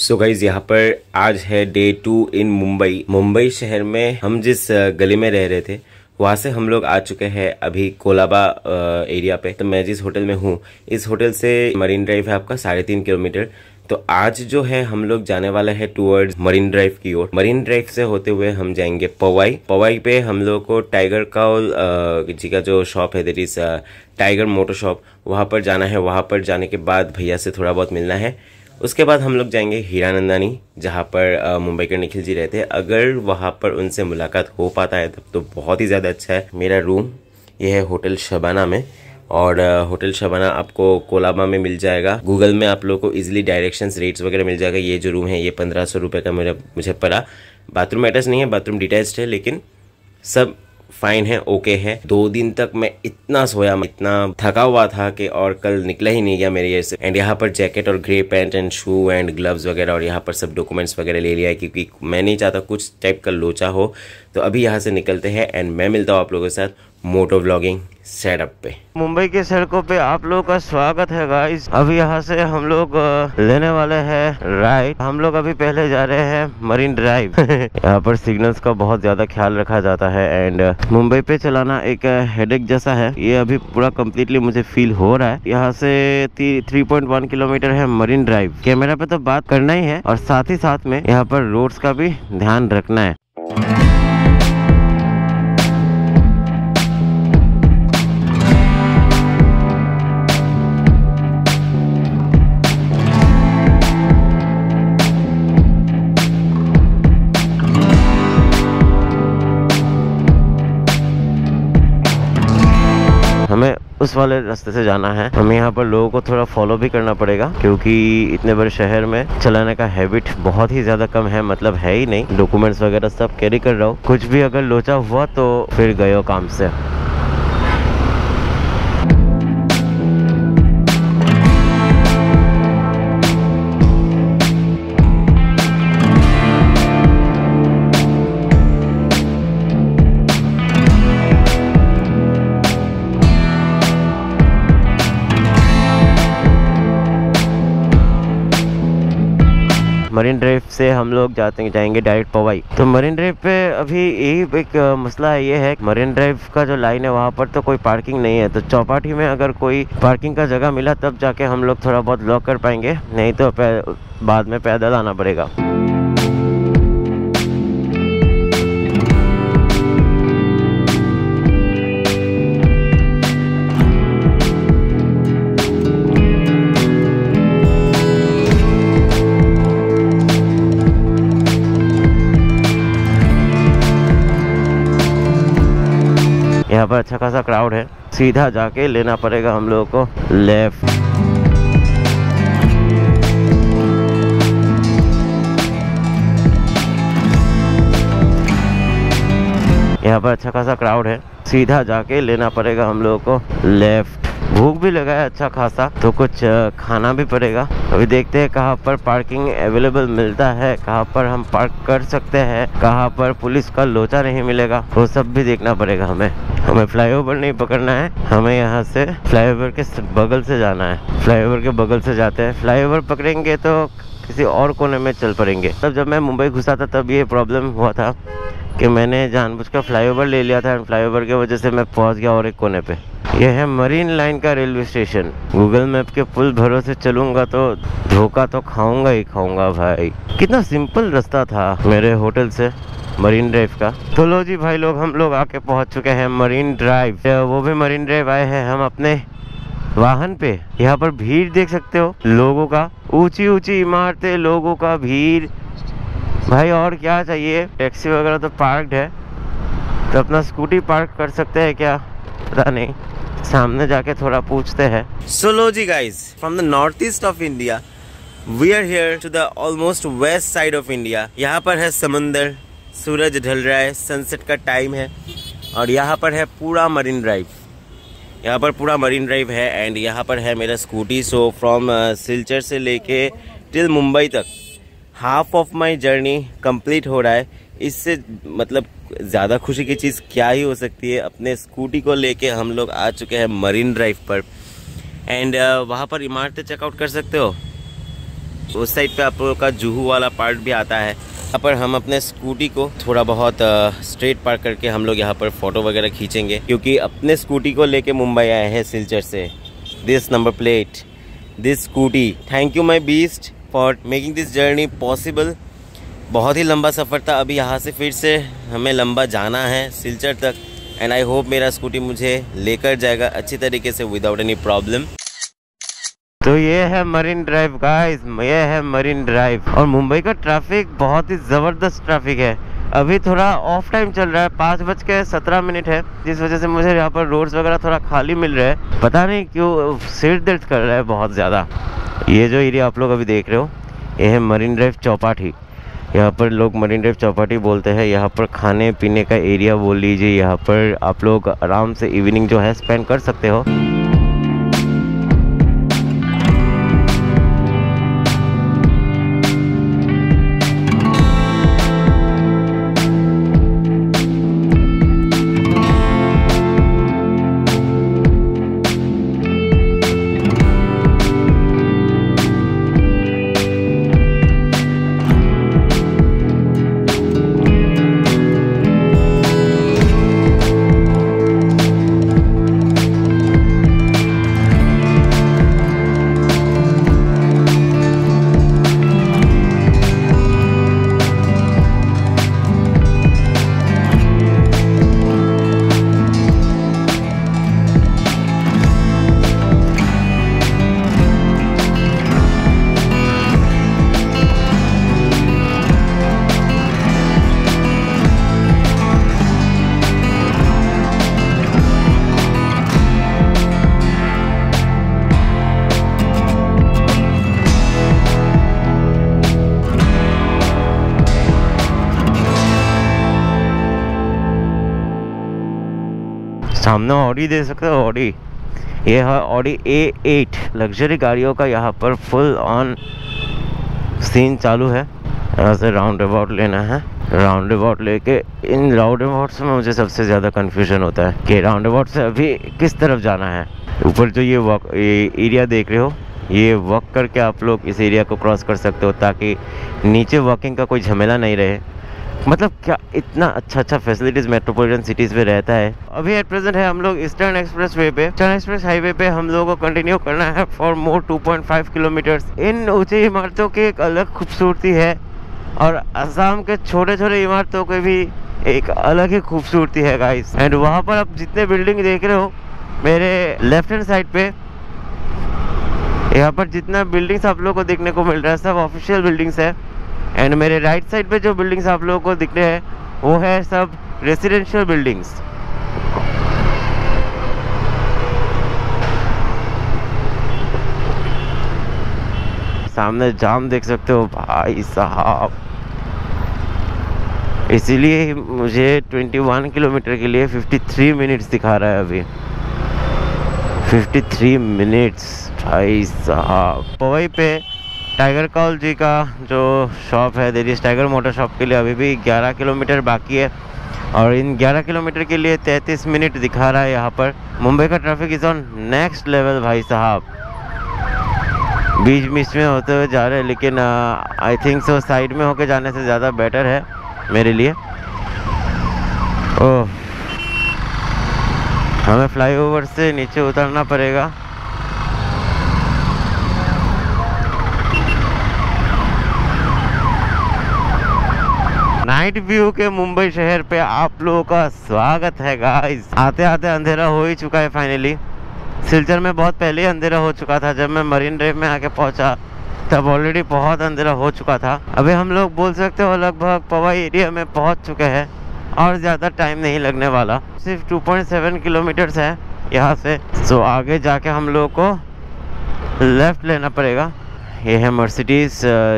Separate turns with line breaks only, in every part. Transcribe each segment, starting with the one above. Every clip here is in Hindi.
सो गाइज यहाँ पर आज है डे 2 इन मुंबई शहर में। हम जिस गली में रह रहे थे वहाँ से हम लोग आ चुके हैं अभी कोलाबा एरिया पे। तो मैं जिस होटल में हूँ इस होटल से मरीन ड्राइव है आपका 3.5 किलोमीटर। तो आज जो है हम लोग जाने वाले हैं टूवर्ड्स मरीन ड्राइव की ओर। मरीन ड्राइव से होते हुए हम जाएंगे पवाई पे। हम लोग को टाइगर का जी का जो शॉप है that is Tiger Motor shop, वहाँ पर जाना है। वहाँ पर जाने के बाद भैया से थोड़ा बहुत मिलना है। उसके बाद हम लोग जाएंगे हीरानंदानी जहाँ पर मुंबई के निखिल जी रहते हैं। अगर वहाँ पर उनसे मुलाकात हो पाता है तब तो बहुत ही ज़्यादा अच्छा है। मेरा रूम ये है होटल शबाना में, और होटल शबाना आपको कोलाबा में मिल जाएगा। गूगल में आप लोगों को इजीली डायरेक्शंस रेट्स वगैरह मिल जाएगा। ये जो रूम है ये 1500 रुपये का मुझे पड़ा। बाथरूम अटैच नहीं है, बाथरूम डिटैच्ड है, लेकिन सब फाइन है, ओके है। 2 दिन तक मैं इतना सोया, इतना थका हुआ था कि और कल निकला ही नहीं गया मेरे ये से। एंड यहाँ पर जैकेट और grey pant and shoe and gloves वगैरह, और यहाँ पर सब डॉक्यूमेंट्स वगैरह ले लिया है क्योंकि मैं नहीं चाहता कुछ टाइप का लोचा हो। तो अभी यहाँ से निकलते हैं एंड मैं मिलता हूँ आप लोगों के साथ मोटो व्लॉगिंग सेटअप पे। मुंबई के सड़कों पे आप लोगों का स्वागत है गाइस। अभी यहाँ से हम लोग लेने वाले हैं राइट। हम लोग अभी पहले जा रहे हैं मरीन ड्राइव। यहाँ पर सिग्नल्स का बहुत ज्यादा ख्याल रखा जाता है एंड मुंबई पे चलाना एक हेडेक जैसा है। ये अभी पूरा कम्प्लीटली मुझे फील हो रहा है। यहाँ से 3.1 किलोमीटर है मरीन ड्राइव। कैमरा पे तो बात करना ही है और साथ ही साथ में यहाँ पर रोड्स का भी ध्यान रखना है। हमें उस वाले रास्ते से जाना है। हमें यहाँ पर लोगों को थोड़ा फॉलो भी करना पड़ेगा क्योंकि इतने बड़े शहर में चलाने का हैबिट बहुत ही ज्यादा कम है, मतलब है ही नहीं। डॉक्यूमेंट्स वगैरह सब कैरी कर रहा हूँ। कुछ भी अगर लोचा हुआ तो फिर गयो काम से। मरीन ड्राइव से हम लोग जाएंगे डायरेक्ट पवाई। तो मरीन ड्राइव पे अभी यही एक मसला है, ये है मरीन ड्राइव का जो लाइन है वहाँ पर तो कोई पार्किंग नहीं है। तो चौपाटी में अगर कोई पार्किंग का जगह मिला तब जाके हम लोग थोड़ा बहुत ब्लॉक कर पाएंगे, नहीं तो बाद में पैदल आना पड़ेगा। यहाँ पर अच्छा खासा क्राउड है। सीधा जाके लेना पड़ेगा हम लोगों को लेफ्ट। यहाँ पर अच्छा खासा क्राउड है। सीधा जाके लेना पड़ेगा हम लोगों को लेफ्ट। भूख भी लगा है अच्छा खासा, तो कुछ खाना भी पड़ेगा। अभी देखते हैं कहाँ पर पार्किंग अवेलेबल मिलता है, कहाँ पर हम पार्क कर सकते हैं, कहाँ पर पुलिस का लोचा नहीं मिलेगा, वो सब भी देखना पड़ेगा। हमें फ्लाईओवर नहीं पकड़ना है, हमें यहाँ से फ्लाईओवर के बगल से जाना है। फ्लाईओवर के बगल से जाते हैं। फ्लाईओवर पकड़ेंगे तो किसी और कोने में चल पड़ेंगे। तब जब मैं मुंबई घुसा था तब ये प्रॉब्लम हुआ था कि मैंने जानबूझकर फ्लाईओवर ले लिया था। फ्लाईओवर की वजह से मैं पहुंच गया और एक कोने पे। यह है मरीन लाइन का रेलवे स्टेशन। गूगल मैप के पुल भरोसे चलूंगा तो धोखा तो खाऊंगा ही खाऊंगा भाई। कितना सिंपल रास्ता था मेरे होटल से मरीन ड्राइव का। तो लो जी भाई लोग, हम लोग आके पहुंच चुके हैं मरीन ड्राइव। वो भी मरीन ड्राइव आए हैं हम अपने वाहन पे। यहाँ पर भीड़ देख सकते हो लोगों का, ऊंची ऊंची इमारतें, लोगों का भीड़ भाई। और क्या चाहिए। टैक्सी वगैरह तो पार्क्ड है, तो अपना स्कूटी पार्क कर सकते हैं क्या, पता नहीं। सामने जाके थोड़ा पूछते हैं। सो लो जी guys, from the north east of India we are here to the almost west side of India. यहाँ पर है समुंदर, सूरज ढल रहा है, सनसेट का टाइम है, और यहाँ पर है पूरा मरीन ड्राइव। यहाँ पर पूरा मरीन ड्राइव है एंड यहाँ पर है मेरा स्कूटी। सो फ्रॉम सिलचर से लेके टिल मुंबई तक half of my journey complete हो रहा है। इससे मतलब ज़्यादा खुशी की चीज़ क्या ही हो सकती है। अपने स्कूटी को लेके हम लोग आ चुके हैं मरीन ड्राइव पर एंड वहाँ पर इमारतें चेकआउट कर सकते हो। उस साइड पे आप लोगों का जुहू वाला पार्ट भी आता है। यहाँ पर हम अपने स्कूटी को थोड़ा बहुत स्ट्रेट पार्क करके हम लोग यहाँ पर फोटो वगैरह खींचेंगे, क्योंकि अपने स्कूटी को लेके मुंबई आए हैं सिलचर से। This number plate, this scooty. Thank you my beast for making this journey possible. बहुत ही लंबा सफ़र था। अभी यहाँ से फिर से हमें लंबा जाना है सिलचर तक, एंड आई होप मेरा स्कूटी मुझे लेकर जाएगा अच्छी तरीके से विदाउट एनी प्रॉब्लम। तो ये है मरीन ड्राइव गाइस, ये है मरीन ड्राइव। और मुंबई का ट्रैफिक बहुत ही ज़बरदस्त ट्रैफिक है। अभी थोड़ा ऑफ टाइम चल रहा है, 5:17 है, जिस वजह से मुझे यहाँ पर रोड्स वगैरह थोड़ा खाली मिल रहा है। पता नहीं क्यों सिर दर्द कर रहा है बहुत ज़्यादा। ये जो एरिया आप लोग अभी देख रहे हो, ये है मरीन ड्राइव चौपाटी। यहाँ पर लोग मरीन ड्राइव चौपाटी बोलते हैं। यहाँ पर खाने पीने का एरिया बोल लीजिए। यहाँ पर आप लोग आराम से इवनिंग जो है स्पेंड कर सकते हो। सामने ऑडी दे सकते हो, ऑडी। ये है ऑडी A8 लग्जरी गाड़ियों का यहाँ पर फुल ऑन सीन चालू है। यहाँ से राउंड अबाउट लेना है। राउंड अबाउट लेके इन राउंड अबाउट से मुझे सबसे ज़्यादा कन्फ्यूजन होता है कि राउंड अबाउट से अभी किस तरफ जाना है। ऊपर जो ये एरिया देख रहे हो, ये वॉक करके आप लोग इस एरिया को क्रॉस कर सकते हो, ताकि नीचे वॉकिंग का कोई झमेला नहीं रहे। मतलब क्या इतना अच्छा फैसिलिटीज़ मेट्रोपॉलिटन सिटीज़ में रहता है। अभी एट प्रेजेंट है हम लोग ईस्टर्न एक्सप्रेस वे पे। ईस्टर्न एक्सप्रेस हाईवे पे हम लोगों को कंटिन्यू करना है फॉर मोर 2.5 किलोमीटर्स। इन ऊंची इमारतों की एक अलग खूबसूरती है, और असम के छोटे छोटे इमारतों की भी एक अलग ही खूबसूरती है गाइस। एंड वहाँ पर आप जितने बिल्डिंग देख रहे हो मेरे लेफ्ट हैंड साइड पे, यहाँ पर जितना बिल्डिंग्स आप लोगों को देखने को मिल रहा है सब ऑफिशियल बिल्डिंग्स है। एंड मेरे राइट साइड पे जो बिल्डिंग्स आप लोगों को दिख रहे हैं वो है सब रेसिडेंशियल बिल्डिंग्स। सामने जाम देख सकते हो भाई साहब। इसीलिए मुझे 21 किलोमीटर के लिए 53 मिनट्स दिखा रहा है अभी। 53 मिनट्स भाई साहब। पवई पे टाइगर कॉल जी का जो शॉप है देरीज टाइगर मोटर शॉप के लिए अभी भी 11 किलोमीटर बाकी है, और इन 11 किलोमीटर के लिए 33 मिनट दिखा रहा है यहाँ पर। मुंबई का traffic is on next level भाई साहब। बीच बीच में होते हुए जा रहे हैं, लेकिन आई थिंक सो साइड में होके जाने से ज़्यादा बेटर है मेरे लिए। ओह, हमें फ्लाईओवर से नीचे उतरना पड़ेगा। नाइट व्यू के मुंबई शहर पे आप लोगों का स्वागत है गाइस। आते आते अंधेरा हो ही चुका है फाइनली। सिलचर में बहुत पहले ही अंधेरा हो चुका था। जब मैं मरीन ड्राइव में आके पहुंचा तब ऑलरेडी बहुत अंधेरा हो चुका था। अभी हम लोग बोल सकते हो लगभग पवई एरिया में पहुंच चुके हैं, और ज़्यादा टाइम नहीं लगने वाला। सिर्फ 2.7 किलोमीटर्स है यहाँ से। सो आगे जाके हम लोग को लेफ़्ट लेना पड़ेगा। ये है मर्सिडीज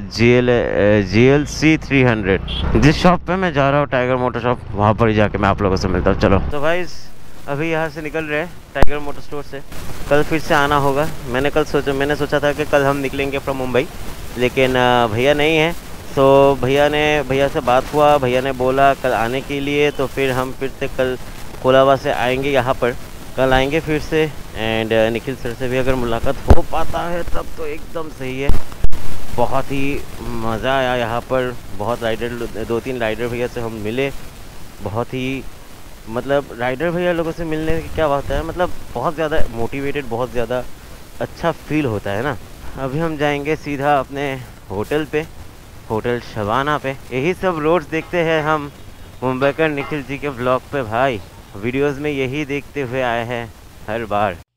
GLC 300। जिस शॉप पे मैं जा रहा हूँ टाइगर मोटर शॉप, वहाँ पर ही जाके मैं आप लोगों से मिलता हूँ। चलो तो भाई अभी यहाँ से निकल रहे हैं टाइगर मोटर स्टोर से। कल फिर से आना होगा। मैंने सोचा था कि कल हम निकलेंगे फ्रॉम मुंबई, लेकिन भैया नहीं है। तो भैया से बात हुआ, भैया ने बोला कल आने के लिए। तो फिर हम फिर से कल कोलाबा से आएंगे यहाँ पर, कल आएंगे फिर से। एंड निखिल सर से भी अगर मुलाकात हो पाता है तब तो एकदम सही है। बहुत ही मज़ा आया यहाँ पर। बहुत राइडर, 2-3 राइडर भैया से हम मिले। बहुत ही मतलब राइडर भैया लोगों से मिलने की क्या बात है, मतलब बहुत ज़्यादा मोटिवेटेड, बहुत ज़्यादा अच्छा फील होता है ना। अभी हम जाएंगे सीधा अपने होटल पे, होटल शबाना पे। यही सब रोड्स देखते हैं हम मुंबईकर निखिल जी के ब्लॉग पे भाई। वीडियोस में यही देखते हुए आए हैं हर बार।